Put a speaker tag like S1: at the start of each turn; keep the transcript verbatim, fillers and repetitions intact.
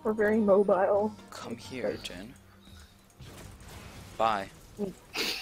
S1: We're very mobile.
S2: Come here, Jen. Bye.
S1: Mm.